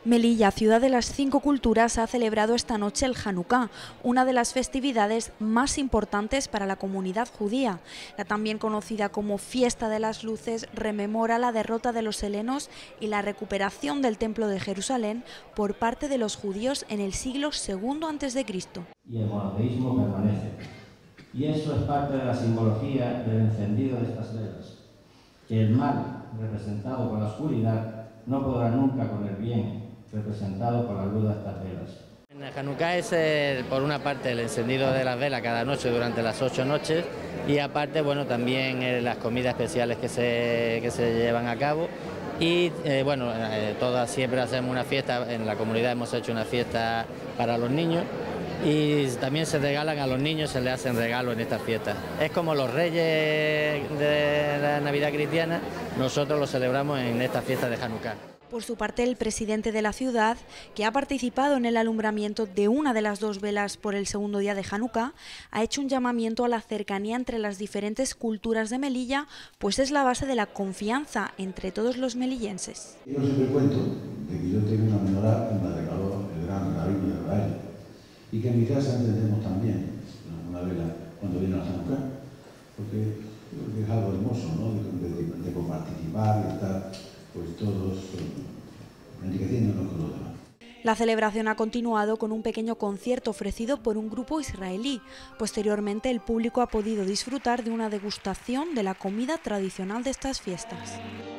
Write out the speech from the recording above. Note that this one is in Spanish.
Melilla, ciudad de las 5 culturas, ha celebrado esta noche el Hanukkah, una de las festividades más importantes para la comunidad judía. La también conocida como Fiesta de las Luces rememora la derrota de los helenos y la recuperación del Templo de Jerusalén por parte de los judíos en el siglo II a.C. Y el monoteísmo permanece. Y eso es parte de la simbología del encendido de estas velas, que el mal, representado por la oscuridad, no podrá nunca con el bien, representado por la luz de estas velas. En Hanukkah es, por una parte, el encendido de las velas cada noche durante las 8 noches y aparte, bueno, también las comidas especiales que se llevan a cabo y, todas siempre hacemos una fiesta, en la comunidad hemos hecho una fiesta para los niños y también se regalan a los niños, se les hacen regalos en esta fiesta. Es como los reyes de la Navidad cristiana, nosotros lo celebramos en esta fiesta de Hanukkah. Por su parte, el presidente de la ciudad, que ha participado en el alumbramiento de una de las 2 velas por el segundo día de Hanukkah, ha hecho un llamamiento a la cercanía entre las diferentes culturas de Melilla, pues es la base de la confianza entre todos los melillenses. Yo siempre cuento de que yo tengo una menorá en la regaló el gran rabino de Israel y que en mi casa encendemos también una vela cuando viene a Hanukkah, porque es algo hermoso, ¿no? de participar y estar pues todos enriqueciéndonos con los demás. La celebración ha continuado con un pequeño concierto ofrecido por un grupo israelí. Posteriormente, el público ha podido disfrutar de una degustación de la comida tradicional de estas fiestas.